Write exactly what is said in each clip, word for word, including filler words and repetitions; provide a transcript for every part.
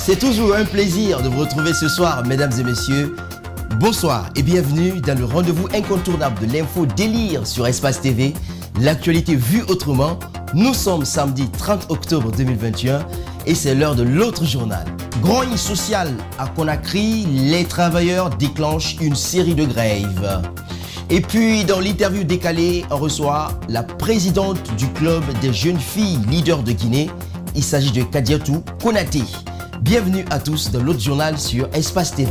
C'est toujours un plaisir de vous retrouver ce soir, mesdames et messieurs. Bonsoir et bienvenue dans le rendez-vous incontournable de l'info délire sur Espace T V. L'actualité vue autrement. Nous sommes samedi trente octobre deux mille vingt et un et c'est l'heure de l'autre journal. Grogne social à Conakry, les travailleurs déclenchent une série de grèves. Et puis dans l'interview décalée, on reçoit la présidente du club des jeunes filles leaders de Guinée. Il s'agit de Kadiatou Konaté. Bienvenue à tous dans l'autre journal sur Espace T V.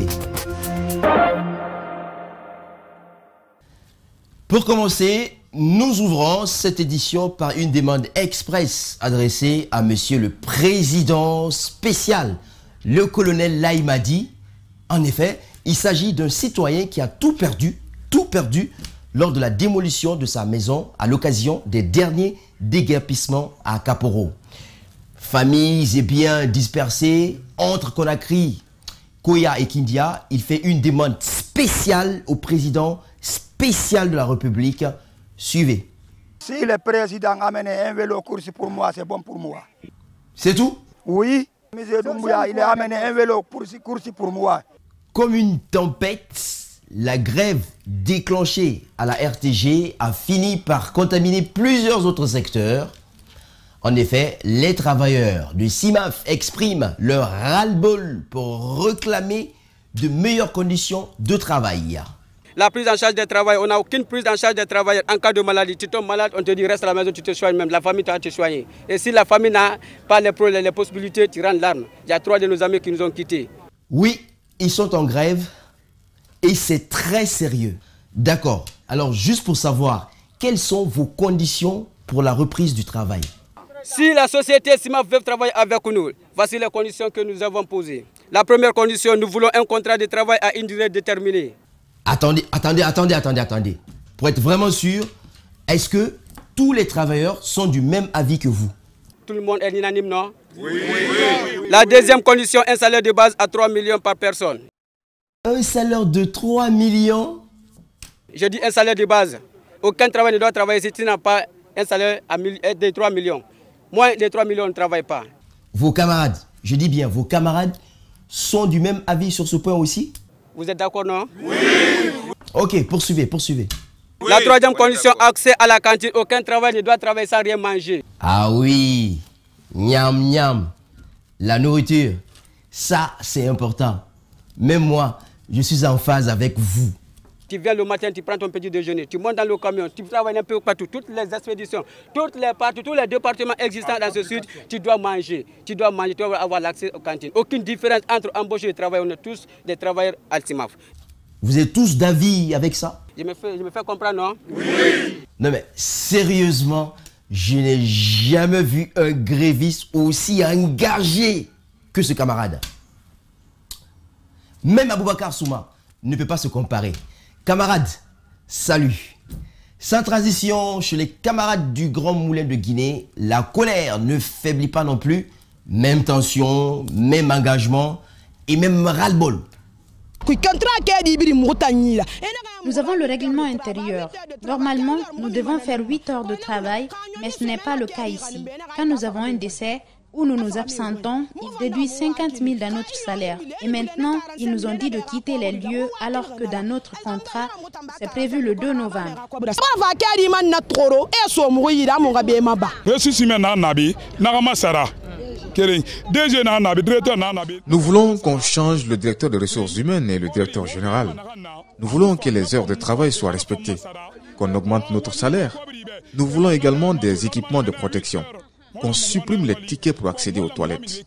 Pour commencer, nous ouvrons cette édition par une demande express adressée à monsieur le président spécial, le colonel Laïmadi. En effet, il s'agit d'un citoyen qui a tout perdu, tout perdu lors de la démolition de sa maison à l'occasion des derniers déguerpissements à Kaporo. Familles et biens dispersés entre Conakry, Koya et Kindia, il fait une demande spéciale au président spécial de la République. Suivez. Si le président amène un vélo course pour moi, c'est bon pour moi. C'est tout? Oui. Monsieur Doumbouya, il a amené un vélo course pour moi. Comme une tempête, la grève déclenchée à la R T G a fini par contaminer plusieurs autres secteurs. En effet, les travailleurs du CIMAF expriment leur ras-le-bol pour réclamer de meilleures conditions de travail. La prise en charge des travailleurs, on n'a aucune prise en charge des travailleurs. En cas de maladie, tu tombes malade, on te dit reste à la maison, tu te soignes même. La famille doit te soigner. Et si la famille n'a pas les, les possibilités, tu rends l'arme. Il y a trois de nos amis qui nous ont quittés. Oui, ils sont en grève et c'est très sérieux. D'accord. Alors juste pour savoir, quelles sont vos conditions pour la reprise du travail? Si la société CIMAF veut travailler avec nous, voici les conditions que nous avons posées. La première condition, nous voulons un contrat de travail à une durée déterminée. Attendez, attendez, attendez, attendez, attendez. Pour être vraiment sûr, est-ce que tous les travailleurs sont du même avis que vous? Tout le monde est unanime, non? Oui. Oui. La deuxième condition, un salaire de base à trois millions par personne. Un salaire de trois millions? Je dis un salaire de base. Aucun travail ne doit travailler si tu n'as pas un salaire de trois millions. Moins de trois millions, on ne travaille pas. Vos camarades, je dis bien, vos camarades sont du même avis sur ce point aussi? Vous êtes d'accord, non? Oui. Ok, poursuivez, poursuivez. Oui. La troisième condition, accès à la cantine. Aucun travail ne doit travailler sans rien manger. Ah oui, niam niam. La nourriture, ça c'est important. Même moi, je suis en phase avec vous. Tu viens le matin, tu prends ton petit déjeuner, tu montes dans le camion, tu travailles un peu partout, toutes les expéditions, toutes les parties, tous les départements existants dans ce sud, tu dois manger, tu dois manger, tu dois avoir l'accès aux cantines. Aucune différence entre embaucher et travailler, on est tous des travailleurs à CIMAF. Vous êtes tous d'avis avec ça? Je me fais, je me fais comprendre, non? Oui. Non mais sérieusement, je n'ai jamais vu un gréviste aussi engagé que ce camarade. Même Aboubacar Souma ne peut pas se comparer. Camarades, salut. Sans transition, chez les camarades du Grand Moulin de Guinée, la colère ne faiblit pas non plus. Même tension, même engagement et même ras-le-bol. Nous avons le règlement intérieur. Normalement, nous devons faire huit heures de travail, mais ce n'est pas le cas ici. Quand nous avons un décès, où nous nous absentons, ils déduisent cinquante mille dans notre salaire. Et maintenant, ils nous ont dit de quitter les lieux alors que dans notre contrat, c'est prévu le deux novembre. Nous voulons qu'on change le directeur des ressources humaines et le directeur général. Nous voulons que les heures de travail soient respectées, qu'on augmente notre salaire. Nous voulons également des équipements de protection. Qu'on supprime les tickets pour accéder aux toilettes.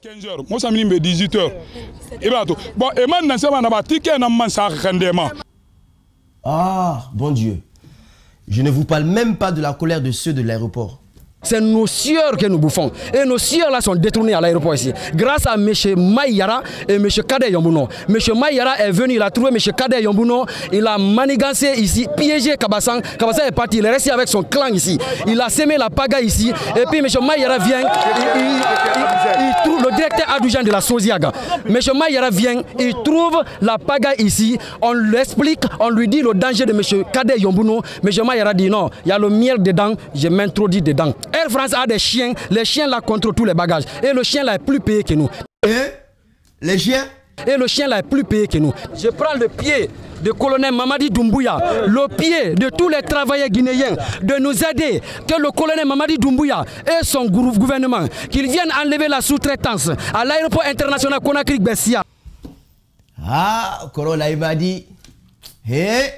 Ah, bon Dieu. Je ne vous parle même pas de la colère de ceux de l'aéroport. C'est nos sieurs que nous bouffons. Et nos sieurs là sont détournés à l'aéroport ici. Grâce à M. Maïyara et M. Kadé Yambouno. M. Maïyara est venu, il a trouvé M. Kadé Yambouno. Il a manigancé ici, piégé Kabassan. Kabassan est parti, il est resté avec son clan ici. Il a semé la pagaille ici. Et puis M. Maïyara vient, il, il, il, il trouve le directeur adjoint de la Soziaga. M. Maïyara vient, il trouve la pagaille ici. On lui explique, on lui dit le danger de M. Kadé Yambouno. M. Maïyara dit non, il y a le miel dedans, je m'introduis dedans. Air France a des chiens, les chiens là contrôlent tous les bagages. Et le chien là est plus payé que nous. Et Les chiens? Et le chien là est plus payé que nous. Je prends le pied du colonel Mamadi Doumbouya, le pied de tous les travailleurs guinéens, de nous aider, que le colonel Mamadi Doumbouya et son gouvernement, qu'ils viennent enlever la sous-traitance à l'aéroport international Conakry-Bessia. Ah, Corolla, il m'a dit, hé,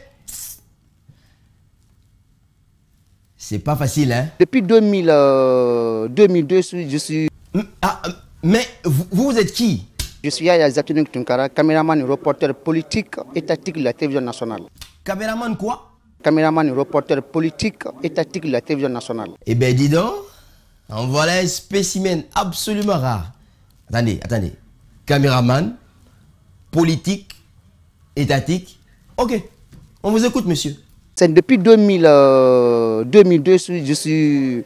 c'est pas facile, hein? Depuis deux mille, euh, deux mille deux, je suis... Ah, mais vous, vous êtes qui? Je suis Yaya Zatuning Tunkara, caméraman et reporter politique étatique de la télévision nationale. Caméraman quoi? Caméraman et reporter politique étatique de la télévision nationale. Eh bien, dis donc, en voilà un spécimen absolument rare. Attendez, attendez. Caméraman, politique, étatique. Ok, on vous écoute, monsieur. C'est depuis deux mille, euh, deux mille deux, je suis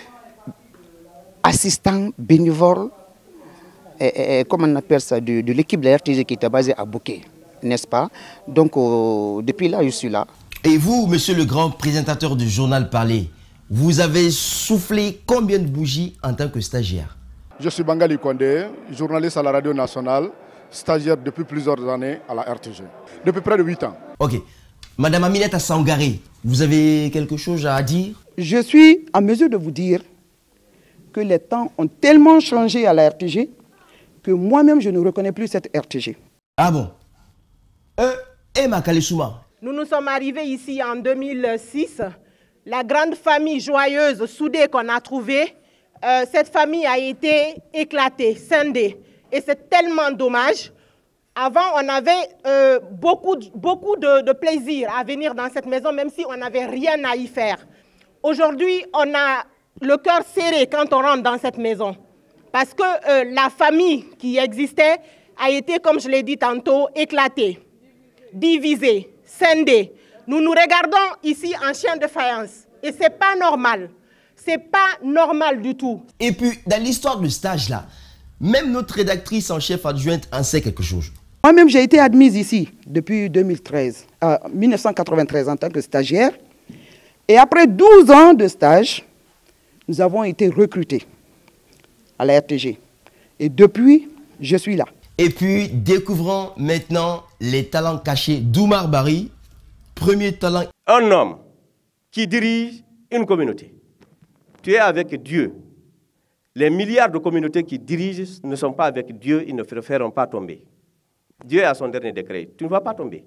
assistant bénévole. Et, et, comment on appelle ça, de, de l'équipe de la R T G qui était basée à Bouquet, n'est-ce pas? Donc, euh, depuis là, je suis là. Et vous, monsieur le grand présentateur du journal Parler, vous avez soufflé combien de bougies en tant que stagiaire? Je suis Bangali Kondé, journaliste à la radio nationale, stagiaire depuis plusieurs années à la R T G, depuis près de huit ans. Ok. Madame Aminata Sangaré, vous avez quelque chose à dire? Je suis en mesure de vous dire que les temps ont tellement changé à la R T G que moi-même, je ne reconnais plus cette R T G. Ah bon? Euh, et Makale Souma? Nous nous sommes arrivés ici en deux mille six. La grande famille joyeuse, soudée qu'on a trouvée, euh, cette famille a été éclatée, scindée. Et c'est tellement dommage. Avant, on avait euh, beaucoup, beaucoup de, de plaisir à venir dans cette maison, même si on n'avait rien à y faire. Aujourd'hui, on a le cœur serré quand on rentre dans cette maison. Parce que euh, la famille qui existait a été, comme je l'ai dit tantôt, éclatée, divisée, scindée. Nous nous regardons ici en chien de faïence. Et ce n'est pas normal. Ce n'est pas normal du tout. Et puis, dans l'histoire du stage là, même notre rédactrice en chef adjointe en sait quelque chose. Moi-même, j'ai été admise ici depuis deux mille treize, euh, mille neuf cent quatre-vingt-treize en tant que stagiaire. Et après douze ans de stage, nous avons été recrutés à la R T G. Et depuis, je suis là. Et puis, découvrons maintenant les talents cachés d'Oumar Bari. Premier talent. Un homme qui dirige une communauté. Tu es avec Dieu. Les milliards de communautés qui dirigent ne sont pas avec Dieu, ils ne te feront pas tomber. Dieu a son dernier décret. Tu ne vas pas tomber.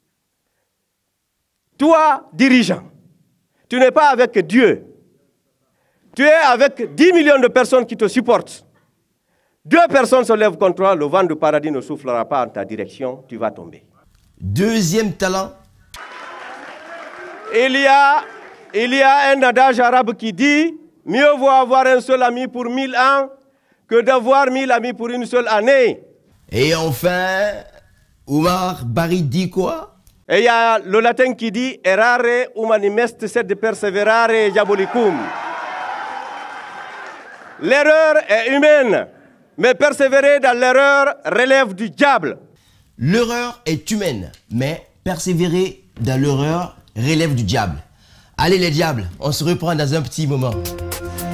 Toi, dirigeant, tu n'es pas avec Dieu. Tu es avec dix millions de personnes qui te supportent. Deux personnes se lèvent contre toi, le vent du paradis ne soufflera pas en ta direction, tu vas tomber. Deuxième talent. Il y a, il y a un adage arabe qui dit « Mieux vaut avoir un seul ami pour mille ans que d'avoir mille amis pour une seule année. » Et enfin, Oumar Bari dit quoi? Et il y a le latin qui dit « Errare humanim est sed perseverare diabolicum ». L'erreur est humaine, mais persévérer dans l'erreur relève du diable. L'erreur est humaine, mais persévérer dans l'erreur relève du diable. Allez les diables, on se reprend dans un petit moment.